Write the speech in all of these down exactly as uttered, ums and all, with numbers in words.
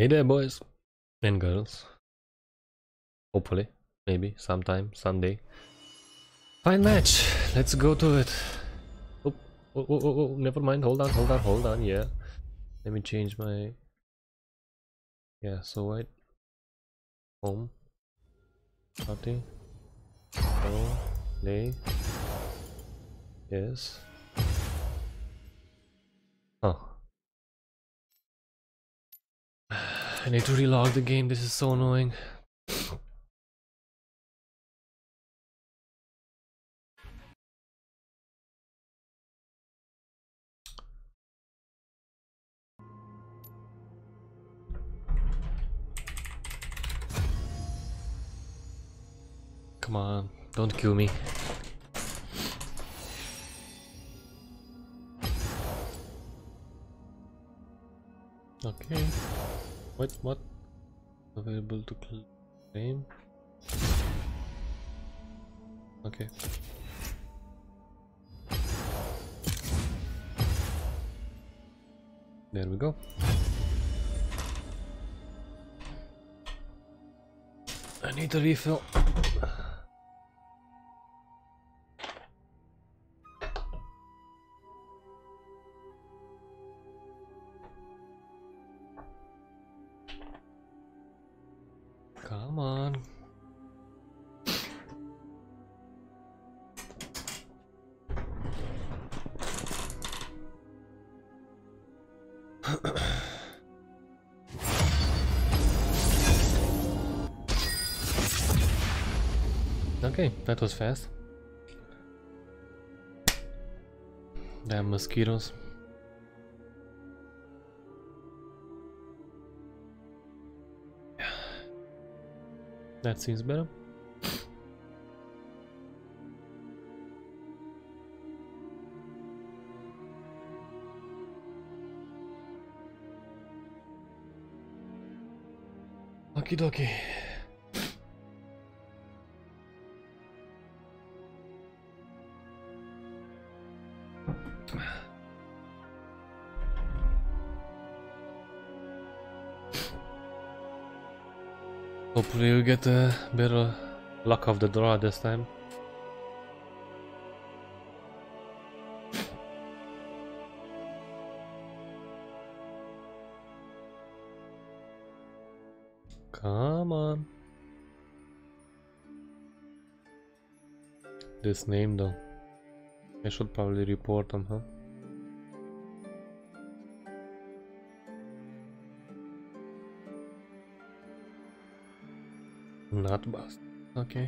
Hey there, boys and girls. Hopefully, maybe, sometime, someday. Fine match. Let's go to it. Oh, oh, oh, oh, oh, never mind. Hold on, hold on, hold on. Yeah. Let me change my. Yeah, so wait. Home. Party. Oh, play. Yes. Oh. I need to relog the game. This is so annoying. Come on, don't kill me. Okay. What? What? Available to claim? Okay. There we go. I need a refill. Come on. Okay, that was fast. Damn mosquitoes. That seems better. Okie dokie. Hopefully you get a better luck of the draw this time. Come on. This name though. I should probably report them, huh? Not bust. Okay.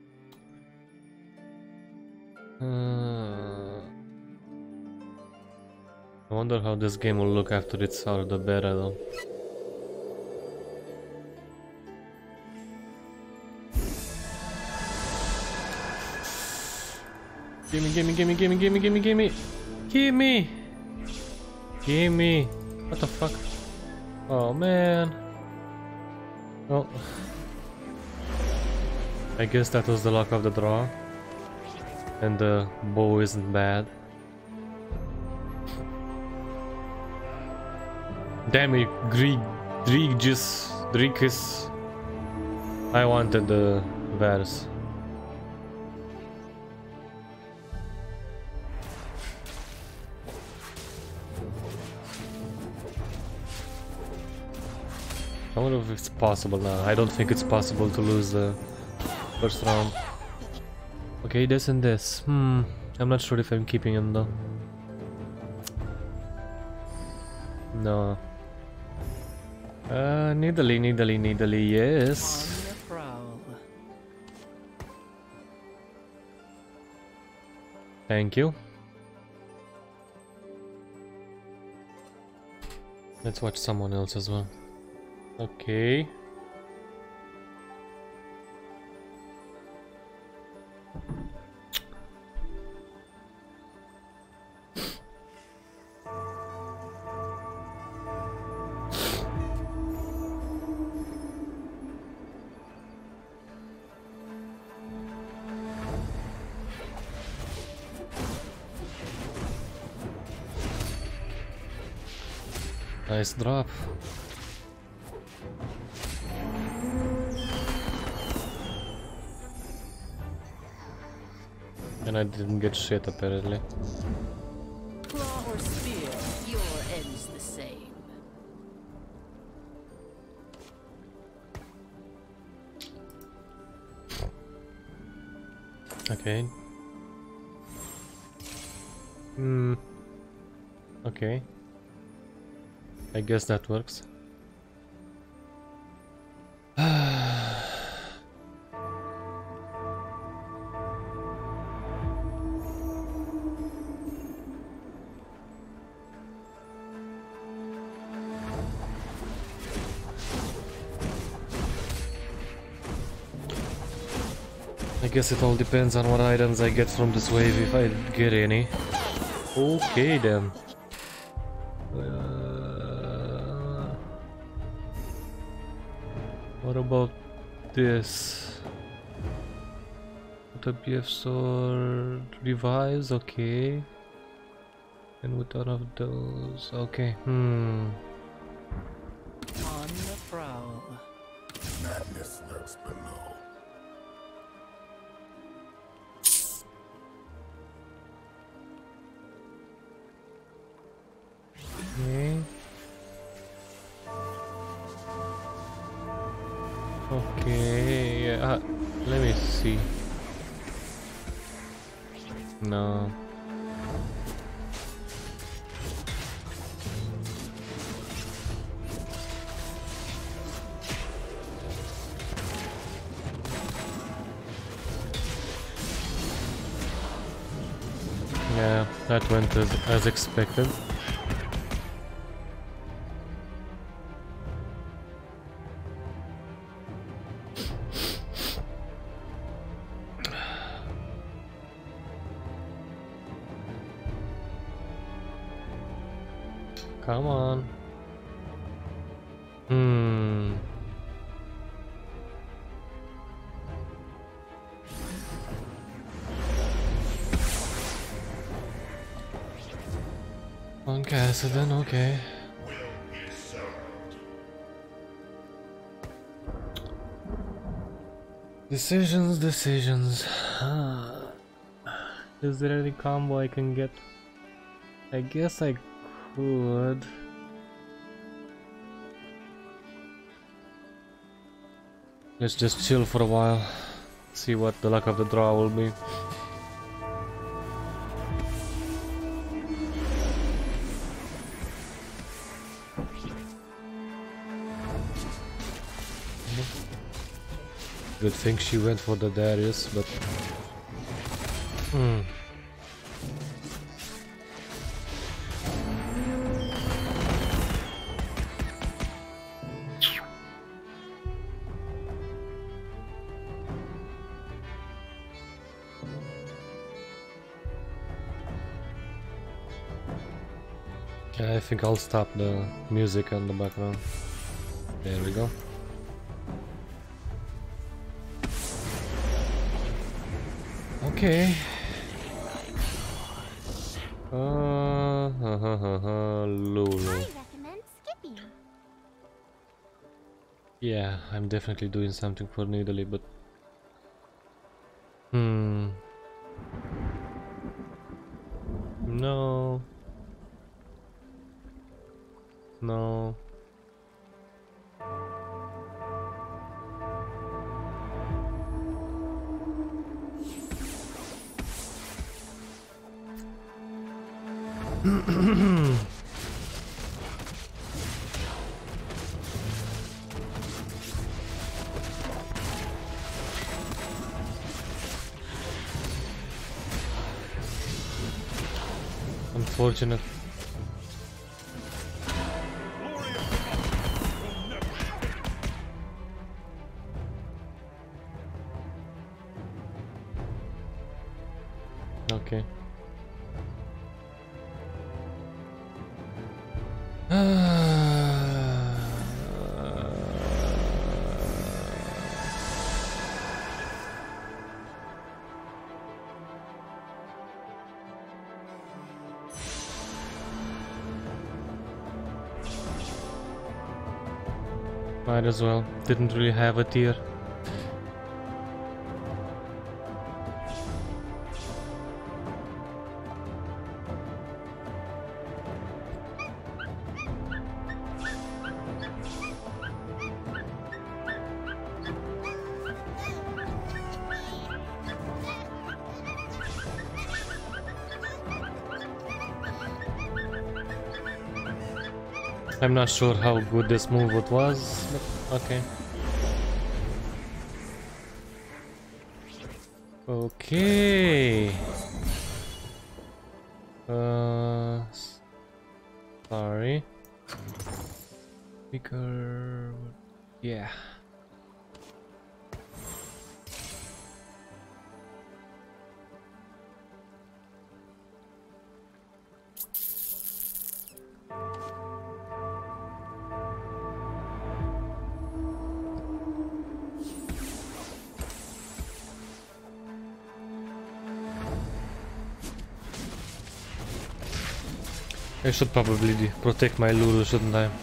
Uh, I wonder how this game will look after it's out of the beta though. Gimme, gimme, gimme, gimme, gimme, gimme, gimme! Gimme! Gimme! What the fuck? Oh man. Oh. I guess that was the luck of the draw. And the bow isn't bad. Damn it, Greek, Dreegis, Dreekis. I wanted the verse. I wonder if it's possible now. I don't think it's possible to lose the first round. Okay, this and this. Hmm. I'm not sure if I'm keeping him though. No. Uh, needly, needly, needly, yes. Thank you. Let's watch someone else as well. Okay. Nice drop. And I didn't get shit apparently. Claw or spear, your end's the same. Okay. Hmm. Okay. I guess that works. I guess it all depends on what items I get from this wave, if I get any. Okay then. Uh, what about this? The B F sword revives, okay. And with one of those, okay. Hmm. On the prowl. Madness lurks below. Okay. Okay, yeah, uh, let me see. No. Yeah, that went as, as expected. Come on. Hmm. Okay, so then okay. Decisions, decisions. Is there any combo I can get? I guess I could. Let's just chill for a while. See what the luck of the draw will be. Good thing she went for the Darius, but... Hmm. Yeah, I think I'll stop the music on the background. There we go. Okay. Uh, ha ha ha ha, Lulu. I recommend skipping. Yeah, I'm definitely doing something for Nidalee, but... Hmm... No... No... Unfortunate. Okay. Might as well. Didn't really have a tier. I'm not sure how good this move it was, but okay. Okay. Uh, sorry. Bigger. Yeah. I should probably protect my Lulu, shouldn't I?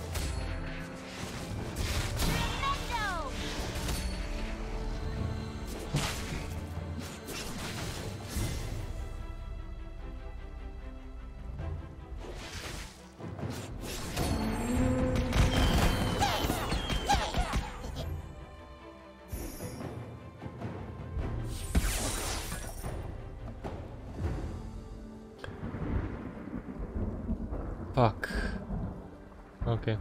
Fuck. Okay.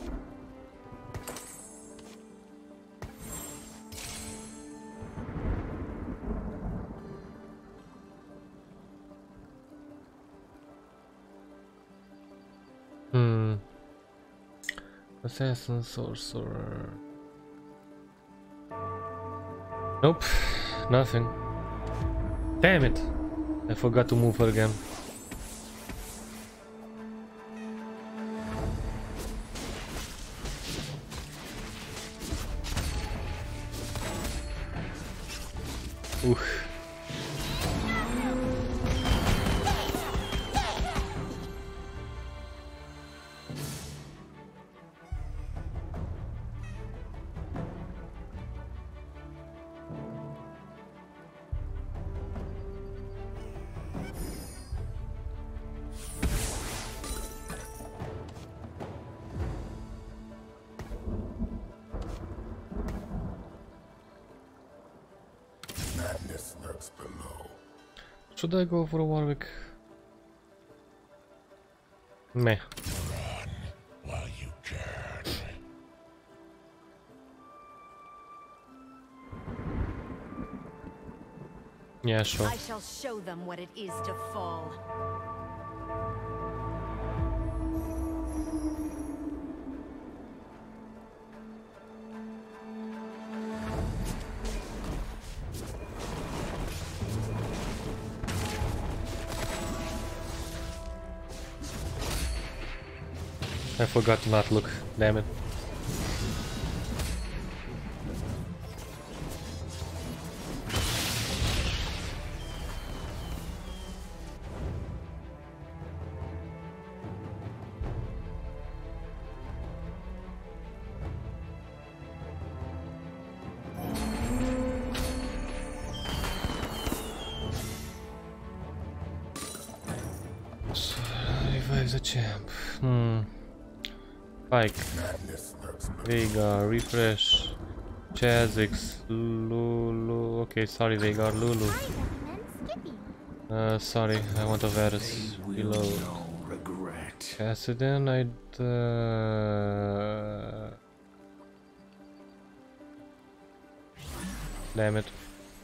Hmm. Assassin, sorcerer. Nope. Nothing. Damn it! I forgot to move her again. Oof. Madness lurks below. Should I go for a Warwick? Meh. While you can. Yeah, sure. I shall show them what it is to fall. I forgot to not look, damn it. So, revive the champ. Hmm. Spike, Veigar, refresh, Chazix, Lulu. Okay, sorry, Veigar, Lulu. Uh, sorry, I want a Varus. Reload. Kassadin, I'd. Uh... Damn it.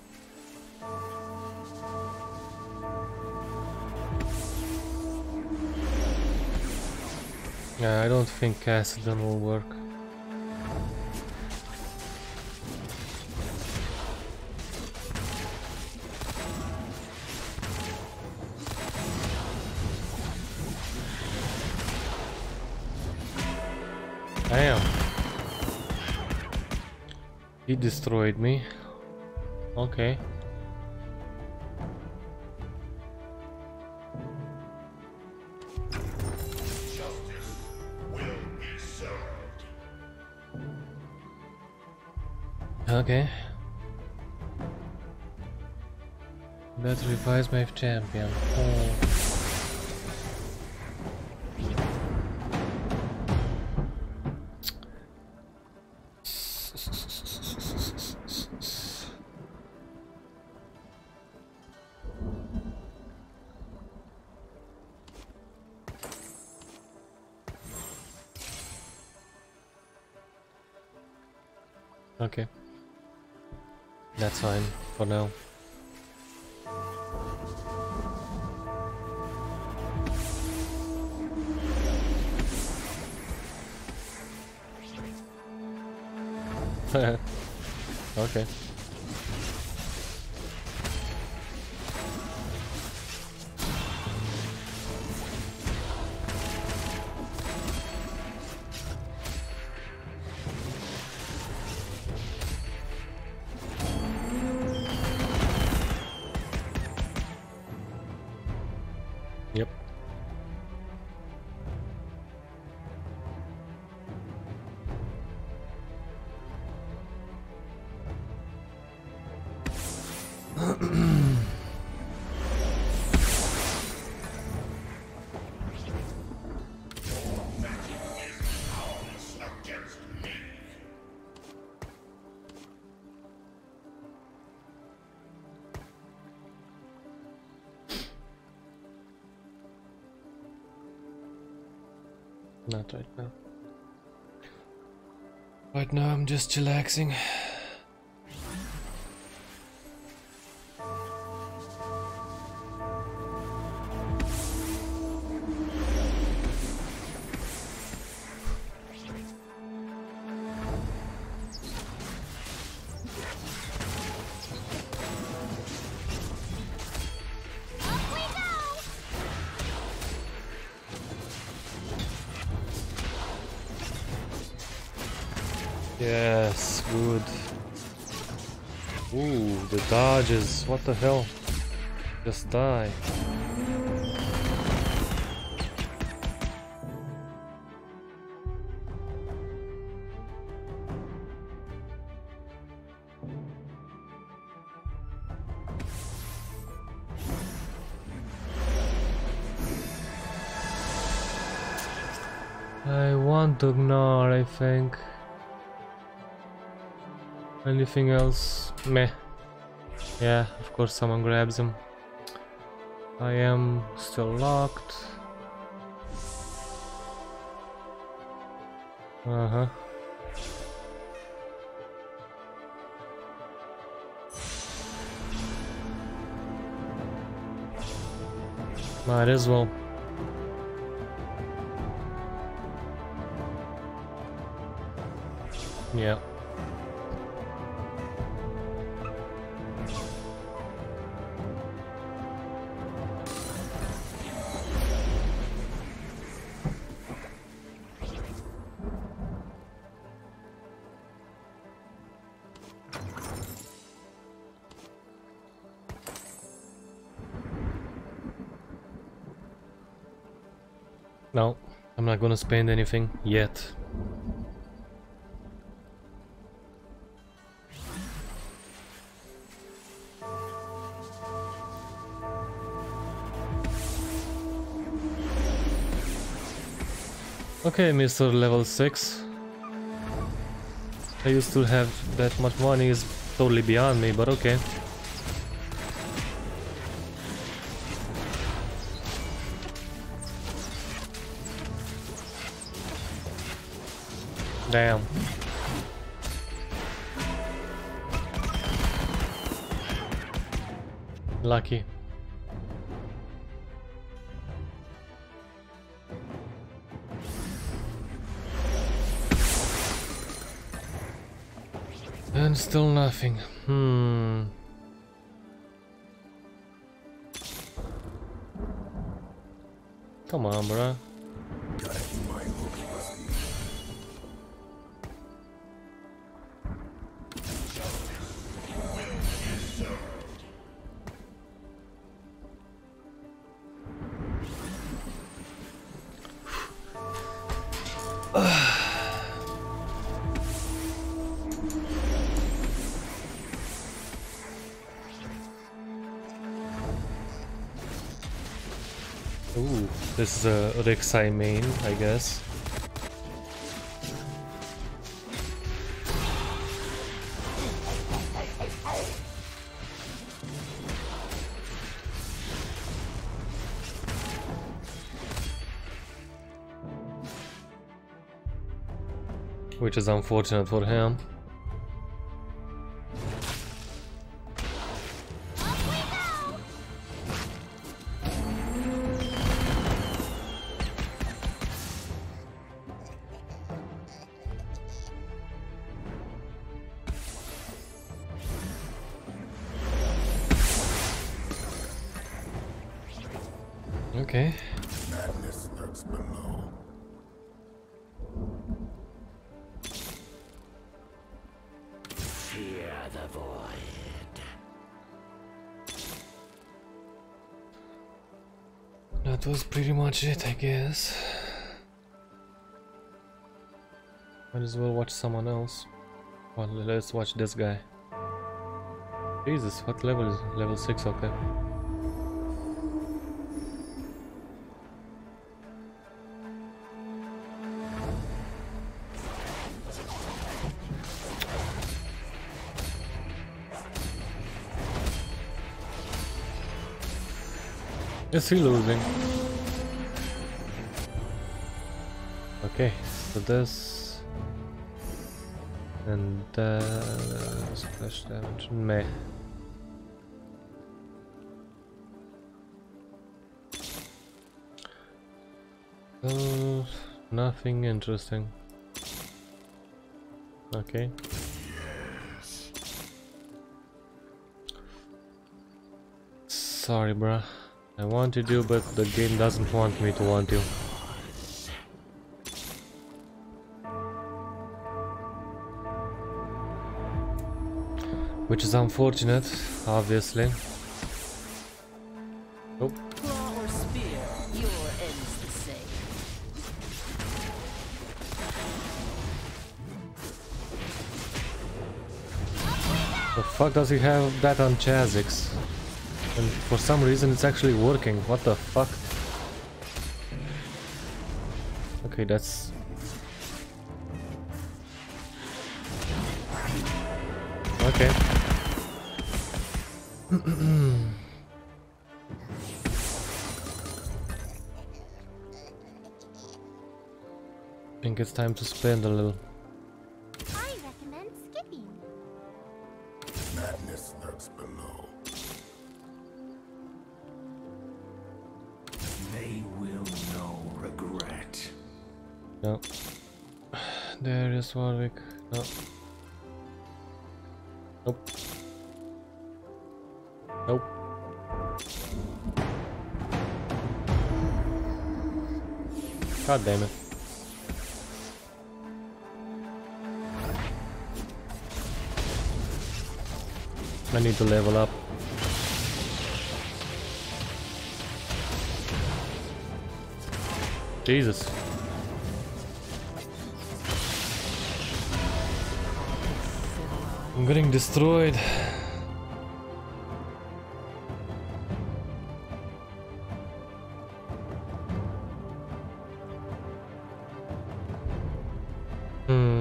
Yeah, I don't think Kassadin will work. Damn. He destroyed me. Okay. Okay. That revives my champion. Oh. Okay. That's fine for now. Okay. Yep. Not right now. Right now I'm just chillaxing. Yes, good. Ooh, the dodges. What the hell? Just die. I want to ignore, I think. Anything else? Meh. Yeah, of course someone grabs him. I am still locked. Uh-huh. Might as well. Yeah. No, I'm not gonna spend anything yet. Okay, Mister Level six. I used to have that much money, is totally beyond me, but okay. Damn. Lucky. And still nothing. Hmm. Come on, bruh. Ooh, this is a Rek'Sai main, I guess. Which is unfortunate for him. Okay. Madness lurks below. Fear the void. That was pretty much it, I guess. Might as well watch someone else. Well, let's watch this guy. Jesus, what level is level six? Okay. Is he losing? Okay, so this and uh, splash damage. Meh. Uh, nothing interesting. Okay. Sorry, bruh. I wanted you, but the game doesn't want me to want you. Which is unfortunate, obviously. Oh. Claw or spear, your end's the same. The fuck does he have that on Chazix? And for some reason it's actually working. What the fuck? Okay, that's... Okay. I think it's time to spend a little. I recommend skipping. Madness lurks below. They will know regret. No. There is Warwick. No. Nope. Nope. God damn it. I need to level up. Jesus. I'm getting destroyed. Hmm.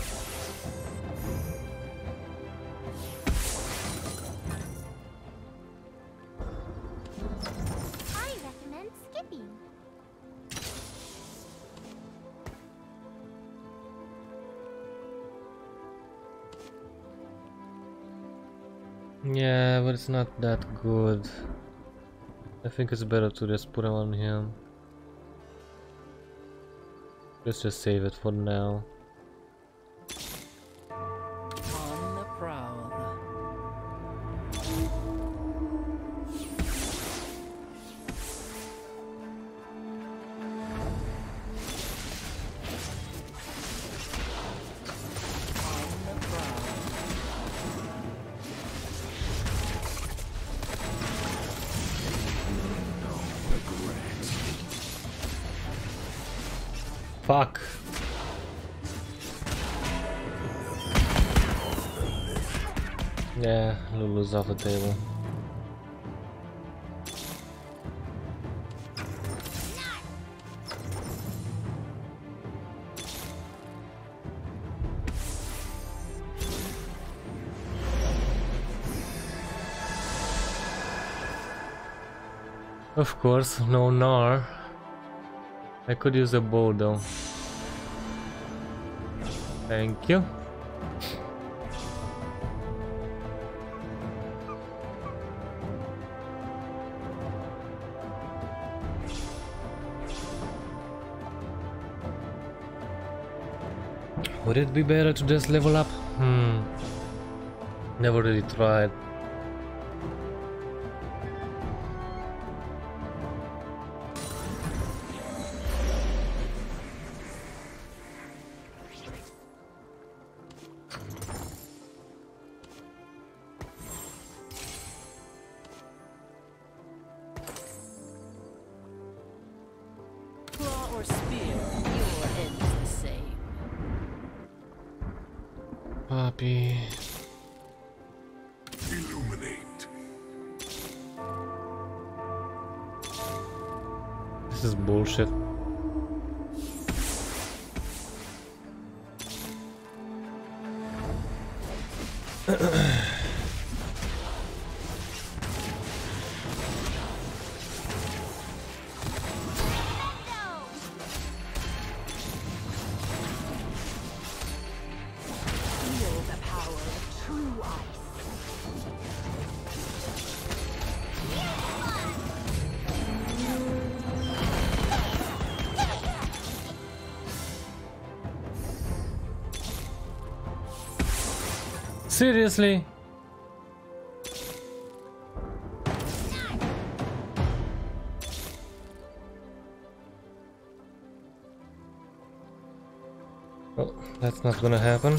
I recommend skipping. Yeah, but it's not that good. I think it's better to just put him on him. Let's just save it for now. On the prowl. On the prowl. Fuck. Yeah, Lulu's off the table. Of course, no Gnar. I could use a bow though. Thank you. Would it be better to just level up? Hmm. Never really tried. or spear, your end's the same. Puppy. Illuminate. This is bullshit. Feel the power of true ice. Seriously? Well, that's not gonna happen.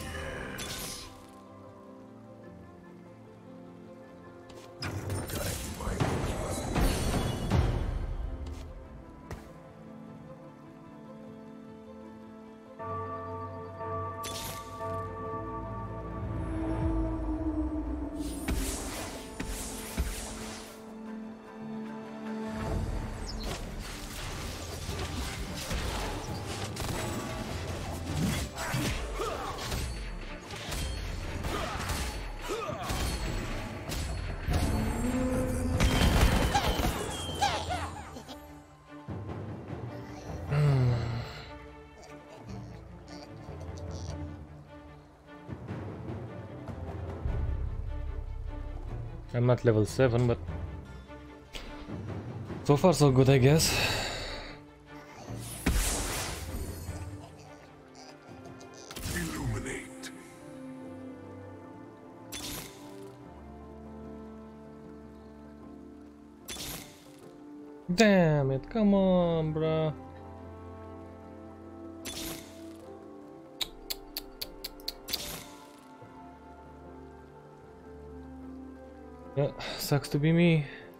I'm not level seven, but so far so good, I guess. Illuminate. Damn it, come on, bruh. Yeah, sucks to be me.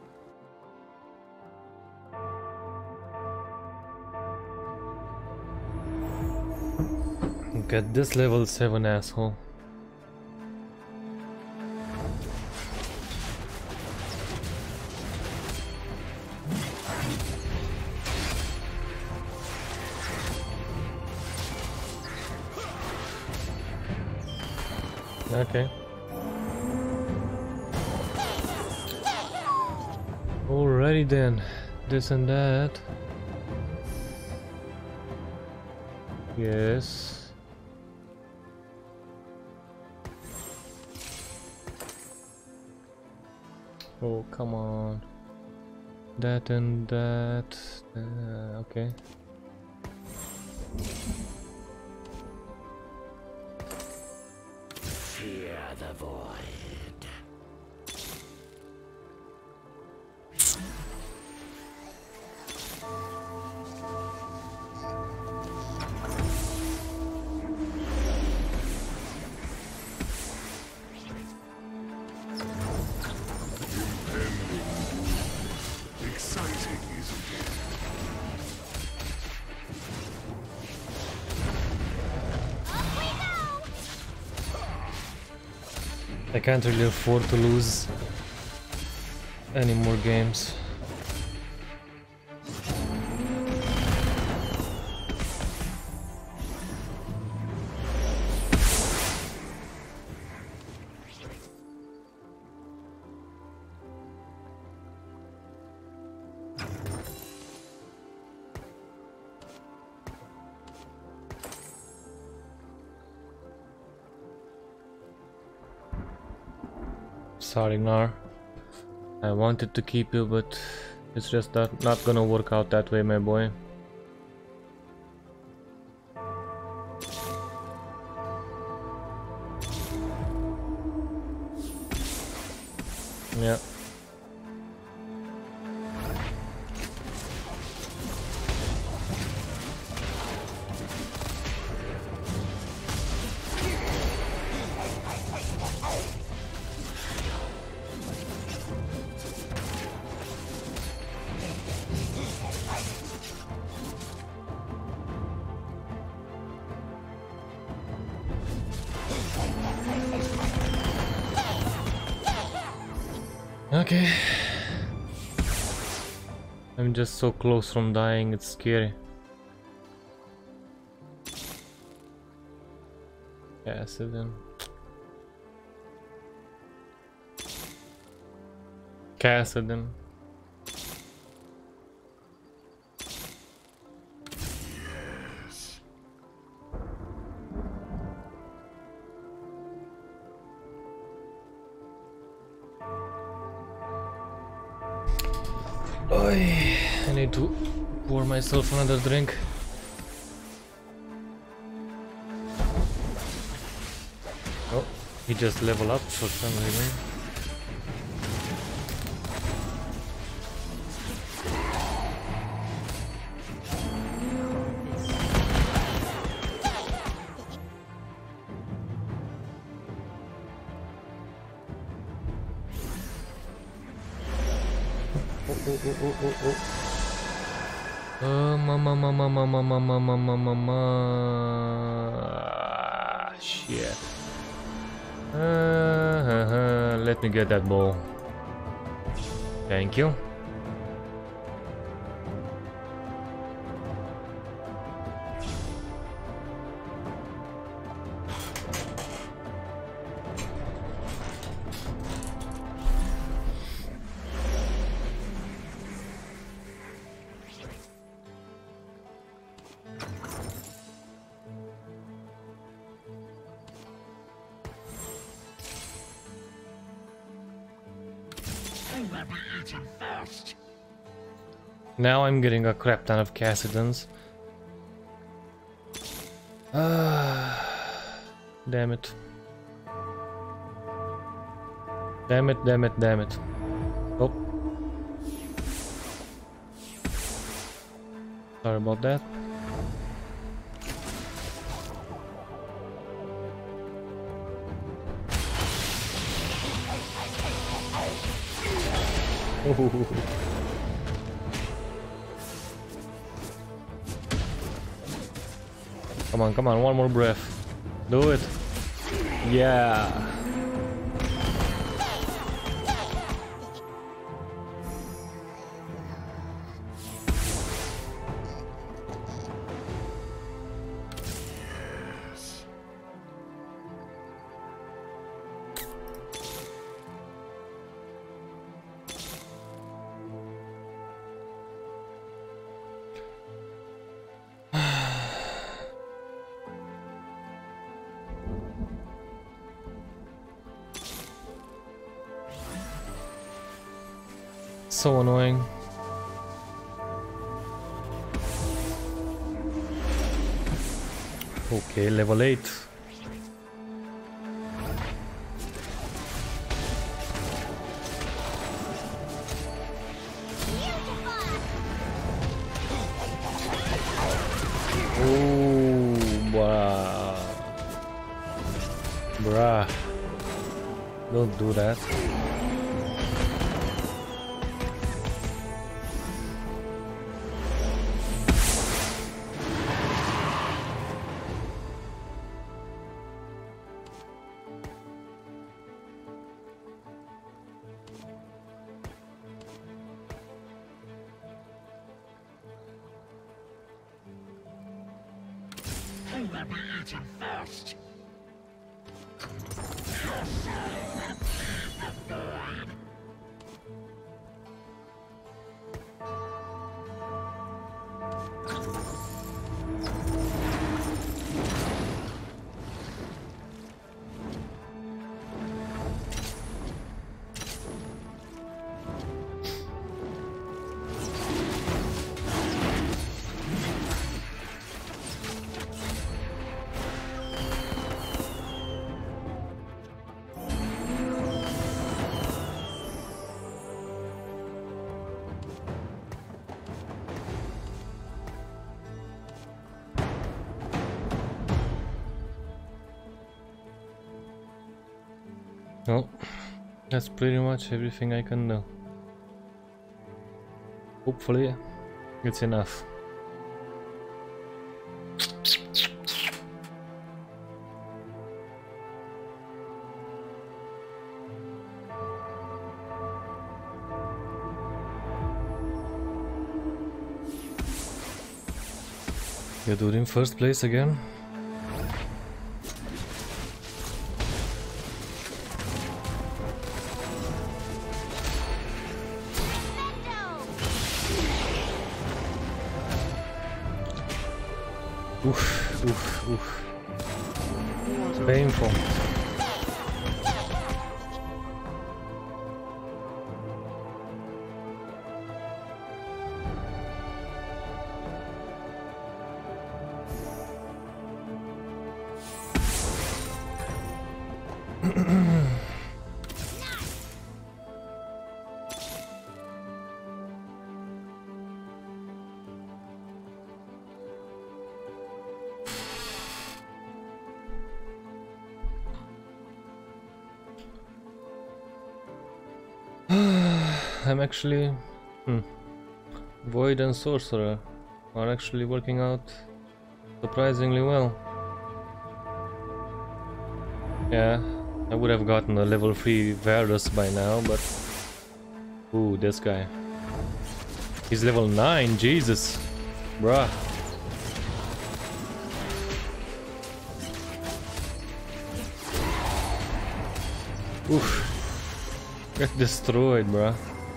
Get this level seven asshole. Okay. Alrighty then, this and that. Yes. Oh, come on. That and that. Uh, okay. Fear the void. Exciting, isn't it? I can't really afford to lose any more games. Sorry, Gnar. I wanted to keep you, but it's just not, not gonna work out that way, my boy. Yeah. Okay. I'm just so close from dying, it's scary. Kassadin. Kassadin. Yes. Oy, I need to pour myself another drink. Oh, he just leveled up for some reason. Oh, oh, oh, oh, oh, oh. Uh, mama, mama, mama, mama, mama, mama. Ah, shit. Uh, uh, uh, let me get that ball. Thank you. Now I'm getting a crap ton of Kassadins. Ah, damn it. Damn it, damn it, damn it. Oh. Sorry about that. Oh. Come on, come on, one more breath. Do it. Yeah. So annoying. Okay, level eight. Oh, bruh. Bruh. Don't do that. Well, that's pretty much everything I can do. Hopefully, it's enough. You do it in first place again? Oof, oof, oof. It's painful. I'm actually... Hmm. Void and Sorcerer are actually working out surprisingly well. Yeah, I would have gotten a level three Varus by now, but... Ooh, this guy. He's level nine, Jesus! Bruh. Oof. Get destroyed, bruh.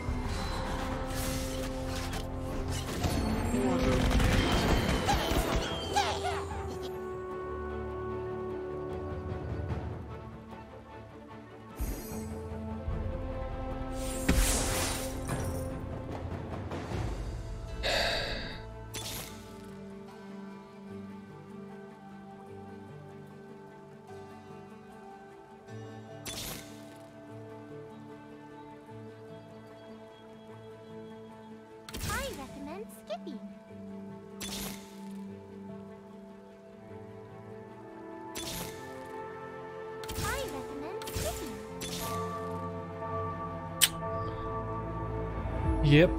Skipping. I recommend skipping. Yep.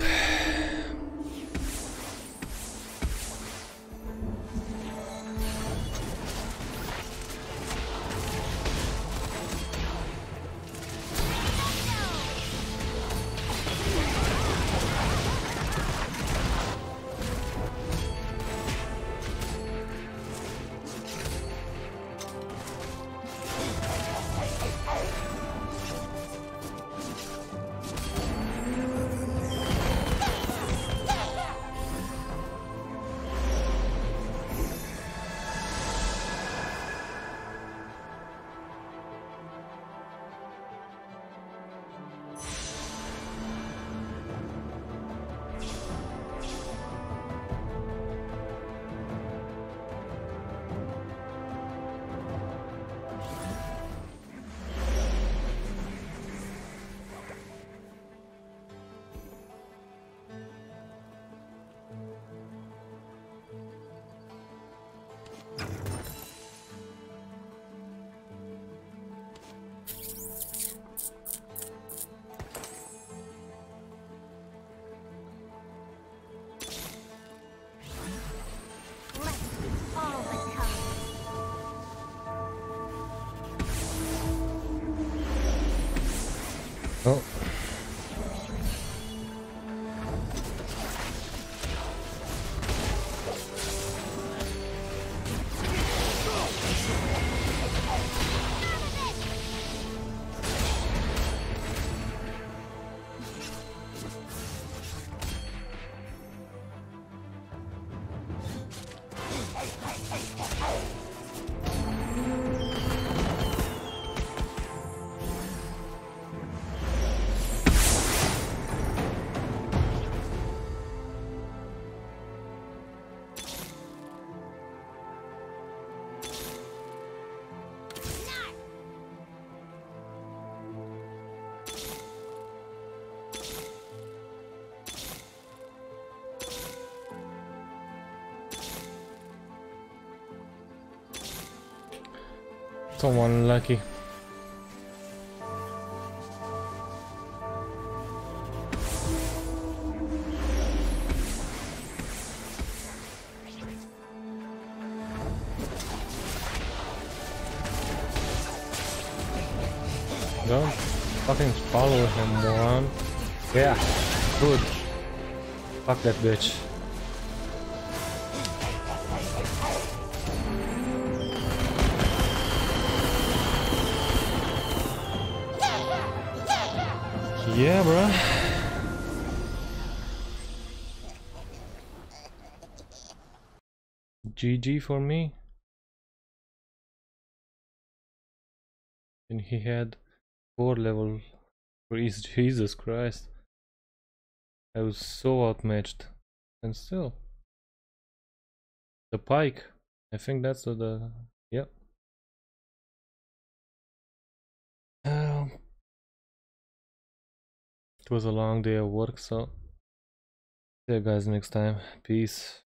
Oh. So unlucky. Don't fucking follow him, moron. Yeah, good. Fuck that bitch. Yeah, bruh. G G for me. And he had four level. Praise Jesus Christ. I was so outmatched. And still. The pike. I think that's the, the yeah. Um, it was a long day of work, so see you guys next time. Peace.